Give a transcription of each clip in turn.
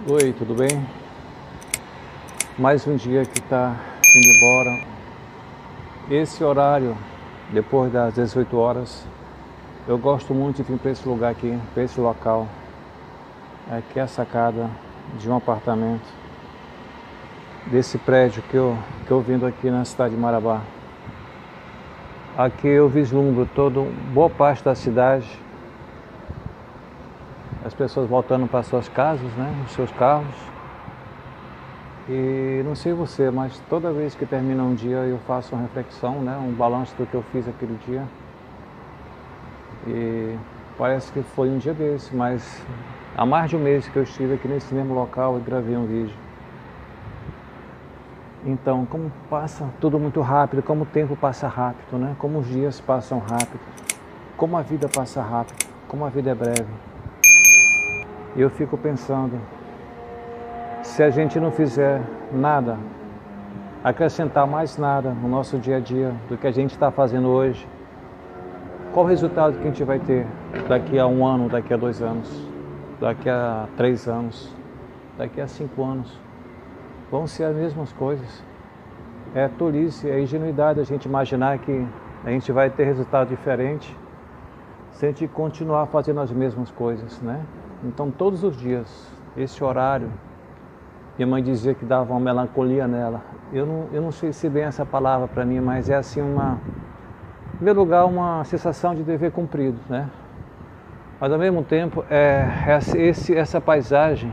Oi, tudo bem? Mais um dia que está indo embora. Esse horário, depois das 18 horas, eu gosto muito de vir para esse lugar aqui, para esse local. Aqui é a sacada de um apartamento, desse prédio que eu vindo aqui na cidade de Marabá. Aqui eu vislumbro boa parte da cidade, as pessoas voltando para suas casas, né, os seus carros. E não sei você, mas toda vez que termina um dia eu faço uma reflexão, né, um balanço do que eu fiz aquele dia. E parece que foi um dia desse, mas há mais de um mês que eu estive aqui nesse mesmo local e gravei um vídeo. Então, como passa tudo muito rápido, como o tempo passa rápido, né? Como os dias passam rápido, como a vida passa rápido, como a vida é breve. E eu fico pensando, se a gente não fizer nada, acrescentar mais nada no nosso dia a dia do que a gente está fazendo hoje, qual o resultado que a gente vai ter daqui a 1 ano, daqui a 2 anos, daqui a 3 anos, daqui a 5 anos? Vão ser as mesmas coisas. É tolice, é ingenuidade a gente imaginar que a gente vai ter resultado diferente se a gente continuar fazendo as mesmas coisas, né? Então todos os dias, esse horário, minha mãe dizia que dava uma melancolia nela. Eu não sei se bem essa palavra para mim, mas é assim em primeiro lugar, uma sensação de dever cumprido, né? Mas ao mesmo tempo, essa paisagem,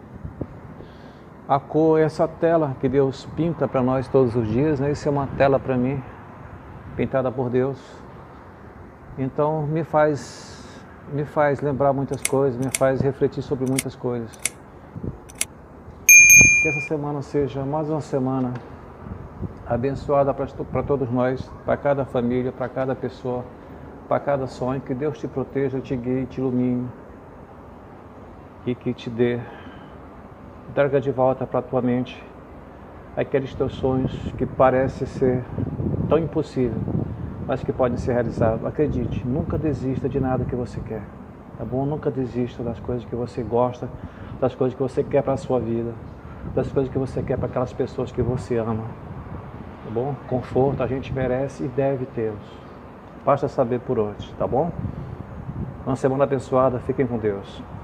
a cor, essa tela que Deus pinta para nós todos os dias, né? Isso é uma tela para mim, pintada por Deus. Então me faz lembrar muitas coisas, me faz refletir sobre muitas coisas. Que essa semana seja mais uma semana abençoada para todos nós, para cada família, para cada pessoa, para cada sonho. Que Deus te proteja, te guie, te ilumine e que te traga de volta para a tua mente aqueles teus sonhos que parecem ser tão impossíveis, mas que podem ser realizados. Acredite, nunca desista de nada que você quer, tá bom? Nunca desista das coisas que você gosta, das coisas que você quer para a sua vida, das coisas que você quer para aquelas pessoas que você ama, tá bom? Conforto a gente merece e deve tê-los. Basta saber por onde, tá bom? Uma semana abençoada, fiquem com Deus.